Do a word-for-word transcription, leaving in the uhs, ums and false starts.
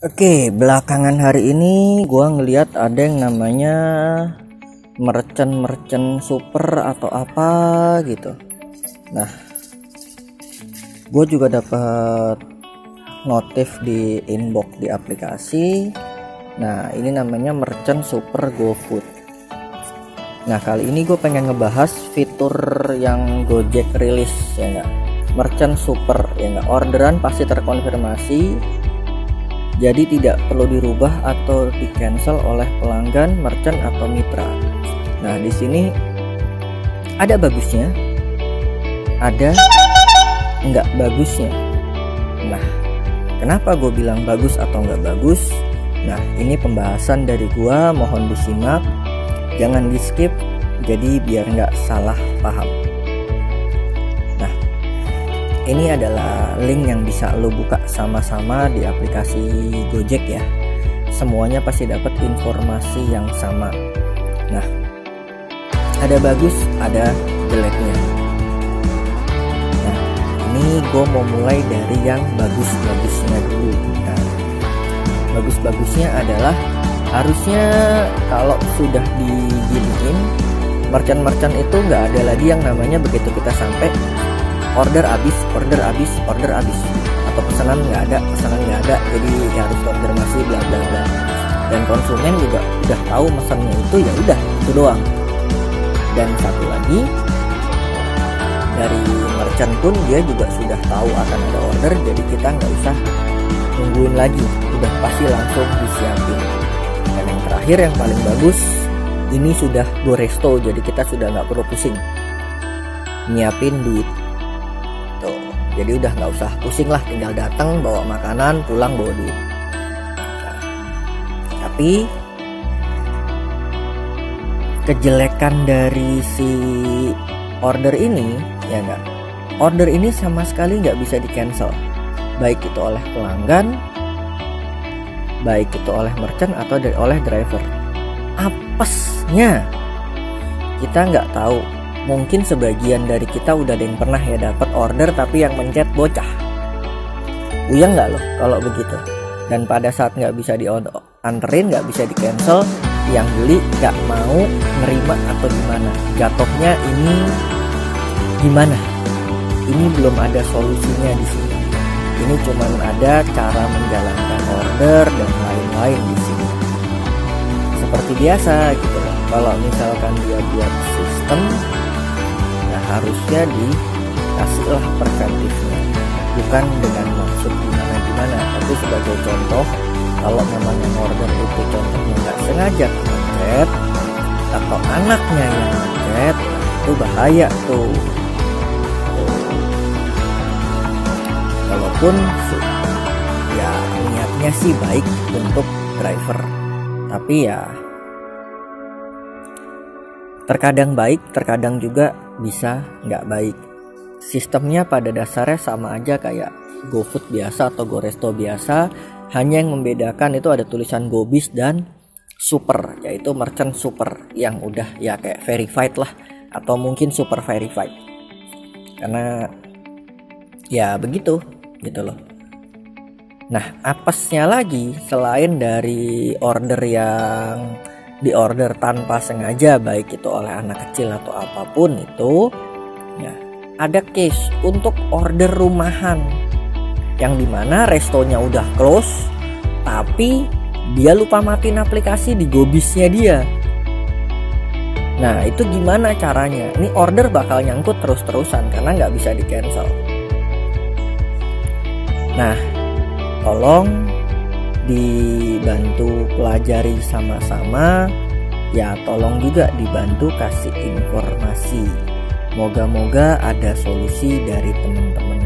Oke, belakangan hari ini gua ngeliat ada yang namanya merchant-merchant super atau apa gitu. Nah, gue juga dapat notif di inbox di aplikasi. Nah, ini namanya merchant super GoFood. Nah, kali ini gue pengen ngebahas fitur yang Gojek rilis, ya enggak? Merchant super, ya enggak? Orderan pasti terkonfirmasi, jadi tidak perlu dirubah atau di cancel oleh pelanggan, merchant atau mitra. Nah, di sini ada bagusnya, ada enggak bagusnya. Nah, kenapa gue bilang bagus atau enggak bagus? Nah, ini pembahasan dari gua, mohon disimak, jangan di skip, jadi biar nggak salah paham. Nah, ini adalah link yang bisa lo buka sama-sama di aplikasi Gojek ya. Semuanya pasti dapat informasi yang sama. Nah, ada bagus, ada jeleknya. Nah, ini gue mau mulai dari yang bagus-bagusnya dulu. Nah, bagus-bagusnya adalah harusnya kalau sudah diginiin, merchant-merchant itu nggak ada lagi yang namanya begitu kita sampai order habis, order habis, order habis, atau pesanan nggak ada, pesanan nggak ada, jadi harus konfirmasi bla bla bla. Dan konsumen juga udah tahu pesannya itu, ya udah itu doang. Dan satu lagi, dari merchant pun dia juga sudah tahu akan ada order, jadi kita nggak usah nungguin lagi, udah pasti langsung disiapin. Dan yang terakhir yang paling bagus, ini sudah GoResto, jadi kita sudah nggak perlu pusing nyiapin duit tuh, jadi udah nggak usah pusing lah, tinggal datang bawa makanan, pulang bawa duit. Nah, tapi kejelekan dari si order ini, ya enggak, order ini sama sekali nggak bisa di cancel, baik itu oleh pelanggan, baik itu oleh merchant atau dari oleh driver. Apesnya kita nggak tahu, mungkin sebagian dari kita udah ada yang pernah ya dapat order tapi yang mencet bocah. Uyang nggak loh kalau begitu. Dan pada saat nggak bisa dianterin, nggak bisa di cancel, yang beli nggak mau nerima atau gimana, jatuhnya ini gimana? Ini belum ada solusinya di sini. Ini cuma ada cara menjalankan order dan lain-lain di sini. Seperti biasa gitu loh. Kalau misalkan dia buat sistem, ya harusnya dikasihlah preventifnya. Bukan dengan maksud gimana-gimana, tapi sebagai contoh, kalau memang yang order itu contohnya nggak sengaja mencet, atau anaknya yang mencet, itu bahaya tuh. Walaupun ya niatnya sih baik untuk driver, tapi ya terkadang baik, terkadang juga bisa nggak baik. Sistemnya pada dasarnya sama aja kayak GoFood biasa atau GoResto biasa, hanya yang membedakan itu ada tulisan GoBiz dan super, yaitu merchant super yang udah ya kayak verified lah, atau mungkin super verified, karena ya begitu gitu loh. Nah, apesnya lagi, selain dari order yang diorder tanpa sengaja, baik itu oleh anak kecil atau apapun itu, ya ada case untuk order rumahan yang dimana restonya udah close, tapi dia lupa matiin aplikasi di GoBiznya dia. Nah, itu gimana caranya? Ini order bakal nyangkut terus-terusan karena nggak bisa di cancel. Nah, tolong dibantu pelajari sama-sama, ya tolong juga dibantu kasih informasi. Moga-moga ada solusi dari teman-teman